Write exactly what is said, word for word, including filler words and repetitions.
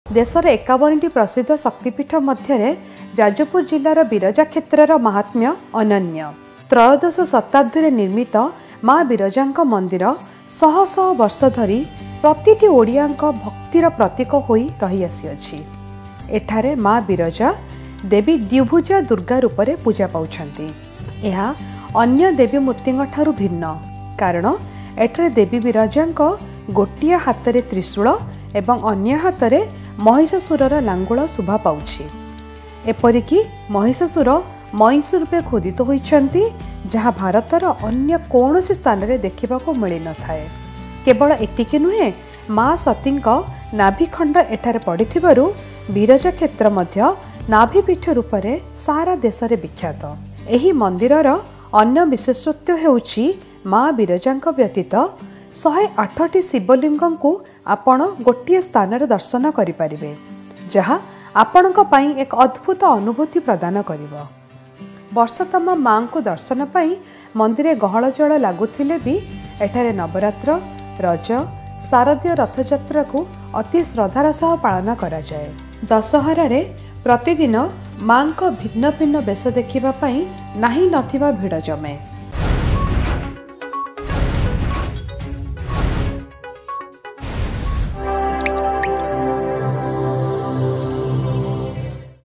देशर एकावनटी प्रसिद्ध शक्तिपीठ मध्य जाजपुर जिलार बिरजा क्षेत्रर महात्म्य अनन्य। त्रयोदश शताब्दी निर्मित माँ बिरजा मंदिर शह शह वर्ष धरी प्रतिटी ओडिया भक्तिर प्रतीक होई रही आसी। एठारे माँ बिरजा देवी द्विभुजा दुर्गा रूप में पूजा पाउछंती। यह अन्य देवी मूर्ति ठारू भिन्न कारण एठारे देवी बिरजा गोटिया हाथ में त्रिशूल एवं अन्य हाथ में महिषासुरर लांगुल शोभा पाउछि। एपरिकी महिषासुर महिष रूपे खोदित होइछंती जहाँ भारतर अन्य कौनसी स्थान में देखा मिल न थाए। केवल एतिकी नुहे माँ सती नाभिखंड एठारे पड़िथिबारु बिरजा क्षेत्र मध्य नाभिपीठ रूप में सारा देश में विख्यात। एही मंदिरर अन्य विशेषत्व हेउछि माँ बिरजा व्यतीत शहे आठटी शिवलिंग को आपण गोटे स्थान दर्शन करें जहाँ आपण एक अद्भुत अनुभूति प्रदान करिवो। वर्षतम माँ को दर्शन पाई मंदिर गहल जल लगुले भी एठारे नवरात्र रज शारदीय रथयात्रा को अति श्रद्धार सह पालन करा जाए। दशहरार प्रतिदिन माँ को भिन्न भिन्न बेश देखा नहीं नथिबा भिड़ जमे।